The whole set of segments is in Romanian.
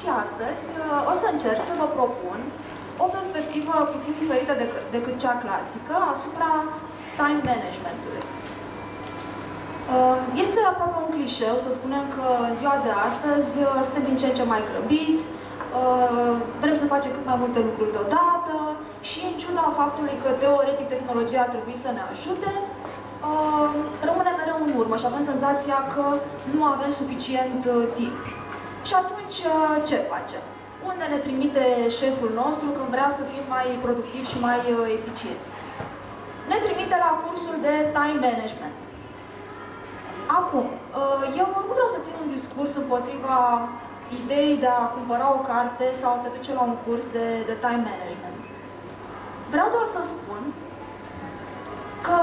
și astăzi o să încerc să vă propun o perspectivă puțin diferită decât cea clasică asupra time management-ului. Este aproape un clișeu să spunem că în ziua de astăzi suntem din ce în ce mai grăbiți, vrem să facem cât mai multe lucruri deodată și în ciuda faptului că teoretic tehnologia ar trebui să ne ajute, rămânem mereu în urmă și avem senzația că nu avem suficient timp. Și atunci ce facem? Unde ne trimite șeful nostru când vrea să fim mai productivi și mai eficienți? Ne trimite la cursul de time management. Acum, eu nu vreau să țin un discurs împotriva ideii de a cumpăra o carte sau a te duce la un curs de time management. Vreau doar să spun că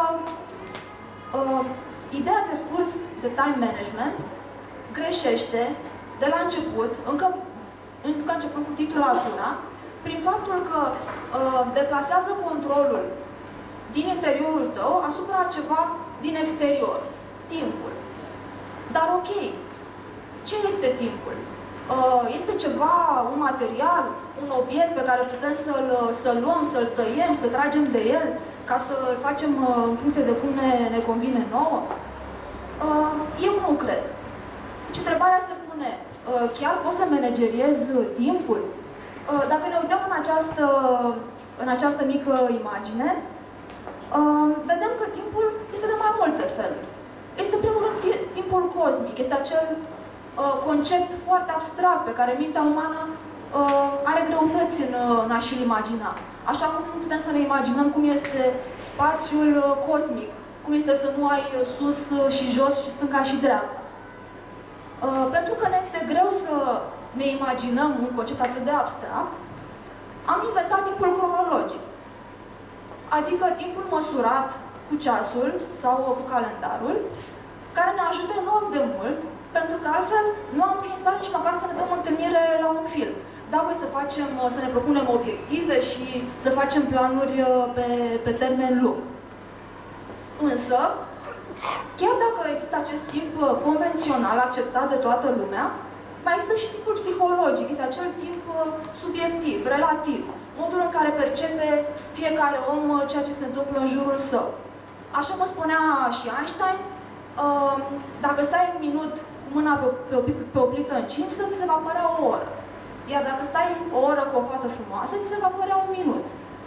ideea de curs de time management greșește de la început, încă începând cu titulatura, prin faptul că deplasează controlul din interiorul tău asupra ceva din exterior. Timpul. Dar ok, ce este timpul? Este ceva, un material, un obiect pe care putem să-l luăm, să-l tăiem, să tragem de el, ca să-l facem în funcție de cum ne convine nouă? Eu nu cred. Și întrebarea se pune, chiar pot să manageriez timpul? Dacă ne uităm în această mică imagine, vedem că timpul este de mai multe feluri. Este, în primul rând, timpul cosmic. Este acel concept foarte abstract pe care mintea umană are greutăți în a și-l imagina. Așa cum nu putem să ne imaginăm cum este spațiul cosmic, cum este să nu ai sus și jos și stânga și dreapta. Pentru că ne este greu să ne imaginăm un concept atât de abstract, am inventat timpul cronologic. Adică timpul măsurat cu ceasul sau cu calendarul, care ne ajută enorm de mult, pentru că altfel nu am fi în stare nici măcar să ne dăm întâlnire la un film. Da, să ne propunem obiective și să facem planuri pe termen lung. Însă, chiar dacă există acest timp convențional, acceptat de toată lumea, mai există și timpul psihologic, este acel timp subiectiv, relativ, modul în care percepe fiecare om ceea ce se întâmplă în jurul său. Așa cum spunea și Einstein, dacă stai un minut cu mâna pe o plită încinsă, ți se va părea o oră. Iar dacă stai o oră cu o fată frumoasă, ți se va părea un minut.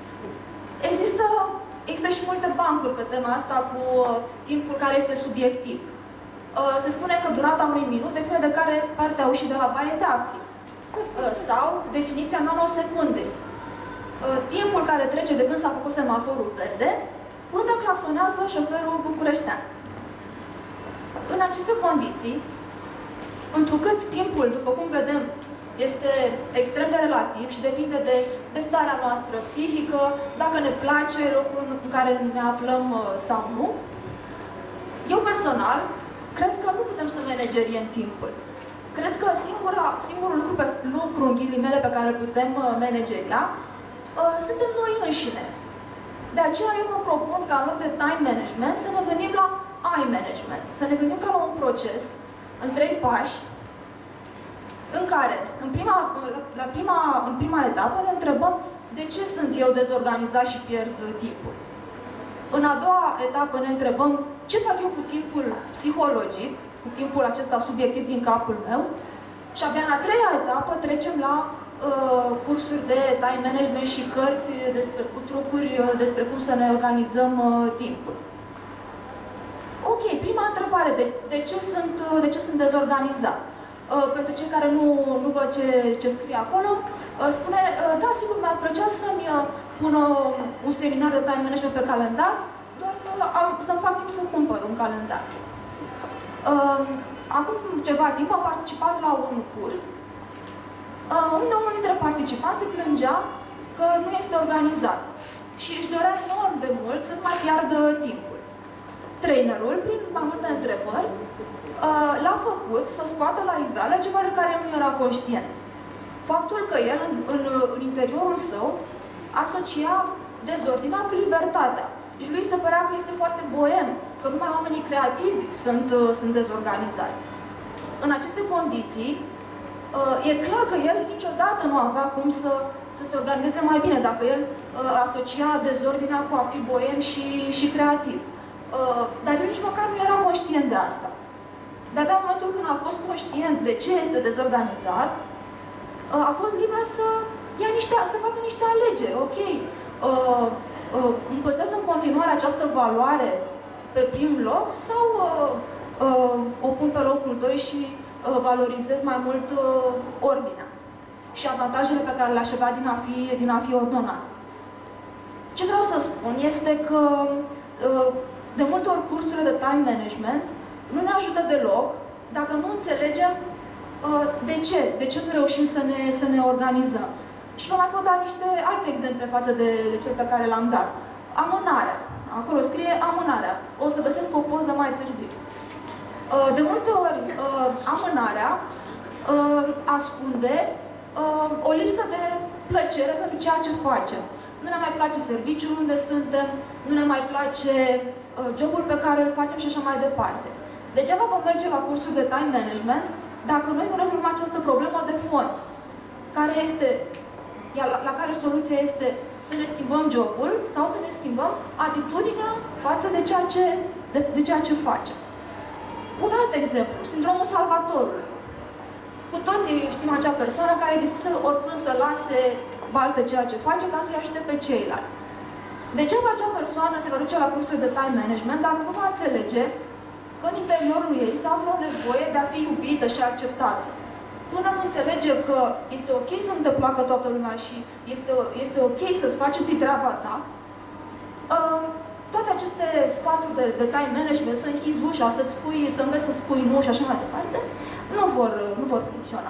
Există și multe bancuri pe tema asta cu timpul care este subiectiv. Se spune că durata unui minut depinde de care parte a ușii de la baie te afli. Sau definiția nanosecundei. Timpul care trece de când s-a făcut semaforul verde până claxonează șoferul bucureștean. În aceste condiții, întrucât timpul, după cum vedem, este extrem de relativ și depinde de starea noastră psihică, dacă ne place locul în care ne aflăm sau nu, eu personal cred că nu putem să manageriem timpul. Cred că singurul lucru în ghilimele pe care îl putem manageria suntem noi înșine. De aceea eu vă propun ca în loc de time management să ne gândim la eye management. Să ne gândim ca la un proces în 3 pași în care, în prima etapă, ne întrebăm de ce sunt eu dezorganizat și pierd timpul. În a doua etapă ne întrebăm ce fac eu cu timpul psihologic, cu timpul acesta subiectiv din capul meu. Și abia în a treia etapă trecem la cursuri de time management și cărți cu trucuri despre cum să ne organizăm timpul. Ok, prima întrebare, de ce sunt dezorganizat? Pentru cei care nu văd ce scrie acolo, spune, da, sigur, mi-ar plăcea să-mi pun un seminar de time management pe calendar, doar să-mi fac timp să cumpăr un calendar. Acum ceva timp am participat la un curs unde unul dintre participanți se plângea că nu este organizat și își dorea enorm de mult să nu mai piardă timpul. Trainerul, prin mai multe întrebări, l-a făcut să scoată la iveală ceva de care nu era conștient. Faptul că el, în interiorul său, asocia dezordinea cu libertatea. Și lui se părea că este foarte boem, că numai oamenii creativi sunt dezorganizați. În aceste condiții, E clar că el niciodată nu avea cum să se organizeze mai bine dacă el asocia dezordinea cu a fi boem și creativ. Dar el nici măcar nu era conștient de asta. De-abia în momentul când a fost conștient de ce este dezorganizat, a fost liber să facă niște alegeri. Ok, îmi păstrez în continuare această valoare pe prim loc sau o pun pe locul 2 și valorizez mai mult ordinea și avantajele pe care le-aș avea din a fi ordonat. Ce vreau să spun este că de multe ori cursurile de time management nu ne ajută deloc dacă nu înțelegem de ce nu reușim să ne organizăm. Și vă mai pot da niște alte exemple față de cel pe care l-am dat. Amânarea. Acolo scrie amânarea. O să găsesc o poză mai târziu. De multe ori, amânarea ascunde o lipsă de plăcere pentru ceea ce facem. Nu ne mai place serviciul unde suntem, nu ne mai place jobul pe care îl facem și așa mai departe. Degeaba vom merge la cursuri de time management dacă noi nu rezolvăm această problemă de fond, la care soluția este să ne schimbăm jobul sau să ne schimbăm atitudinea față de ceea ce facem. Un alt exemplu, sindromul salvatorului. Cu toții știm acea persoană care e dispusă oricând să lase baltă ceea ce face ca să-i ajute pe ceilalți. Degeaba acea persoană se va duce la cursul de time management dacă nu va înțelege că în interiorul ei se află o nevoie de a fi iubită și acceptată. Până nu înțelege că este ok să nu te placă toată lumea și este ok să-ți faci întâi treaba ta, toate aceste sfaturi de time management, să închizi ușa, să înveți să spui nu și așa mai departe, nu vor funcționa.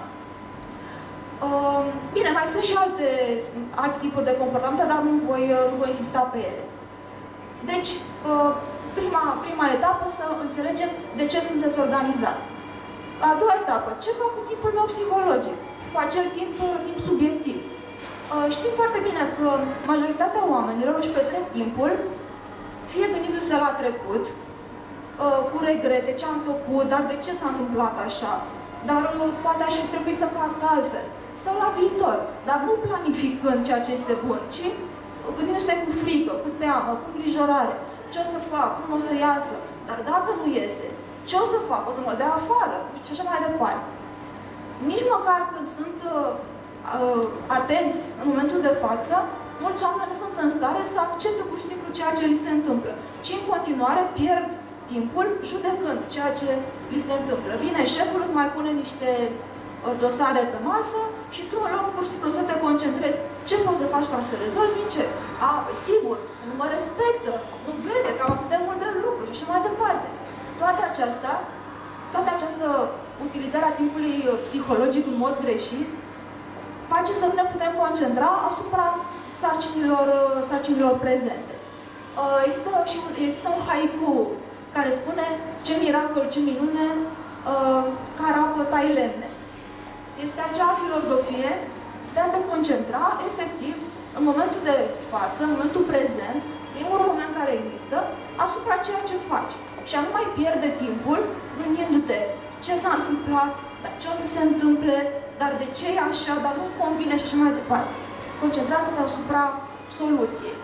Bine, mai sunt și alte tipuri de comportamente, dar nu voi insista pe ele. Deci, prima etapă să înțelegem de ce sunt dezorganizat. A doua etapă, ce fac cu timpul meu psihologic, cu acel timp subiectiv. Știm foarte bine că majoritatea oamenilor își petrec timpul fie gândindu-se la trecut, cu regrete, ce am făcut, dar de ce s-a întâmplat așa, dar poate aș fi trebuit să fac altfel, sau la viitor, dar nu planificând ceea ce este bun, ci gândindu-se cu frică, cu teamă, cu îngrijorare, ce o să fac, cum o să iasă, dar dacă nu iese, ce o să fac, o să mă dea afară și așa mai departe. Nici măcar când sunt atenți în momentul de față, mulți oameni nu sunt în stare să accepte pur și simplu ceea ce li se întâmplă, ci în continuare pierd timpul judecând ceea ce li se întâmplă. Vine șeful, îți mai pune niște dosare pe masă și tu în loc pur și simplu să te concentrezi. Ce poți să faci ca să rezolvi? Ce? Sigur, nu mă respectă, nu vede că am atât de mult de lucru și așa mai departe. Toată această utilizare a timpului psihologic în mod greșit face să nu ne putem concentra asupra sarcinilor prezente. Există un haiku care spune: ce miracol, ce minune, care apă tai lemne. Este acea filozofie de a te concentra efectiv în momentul de față, în momentul prezent, singurul moment care există, asupra ceea ce faci. Și a nu mai pierde timpul gândindu-te ce s-a întâmplat, dar ce o să se întâmple, dar de ce e așa, dar nu convine și așa mai departe. Concentrează-te asupra soluției.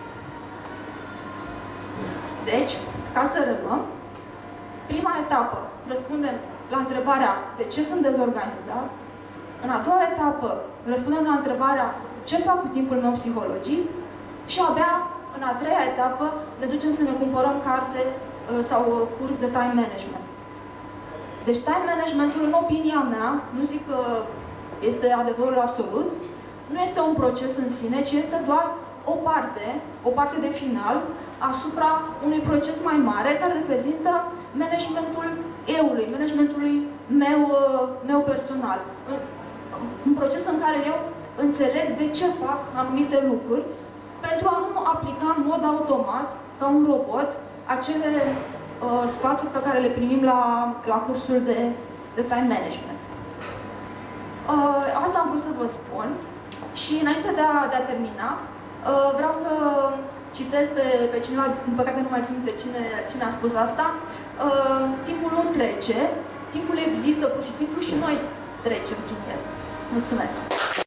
Deci, ca să reluăm, prima etapă, răspundem la întrebarea de ce sunt dezorganizat. În a doua etapă, răspundem la întrebarea ce fac cu timpul meu psihologic și abia în a treia etapă ne ducem să ne cumpărăm carte sau curs de time management. Deci time managementul, în opinia mea, nu zic că este adevărul absolut, nu este un proces în sine, ci este doar o parte de final asupra unui proces mai mare care reprezintă managementul eu-ului, managementului meu personal. Un proces în care eu înțeleg de ce fac anumite lucruri pentru a nu aplica în mod automat, ca un robot, acele sfaturi pe care le primim la cursul de time management. Asta am vrut să vă spun și înainte de a termina, vreau să citesc pe cineva, din păcate nu mai țin minte cine a spus asta. Timpul nu trece, timpul există pur și simplu și noi trecem prin el. Mulțumesc!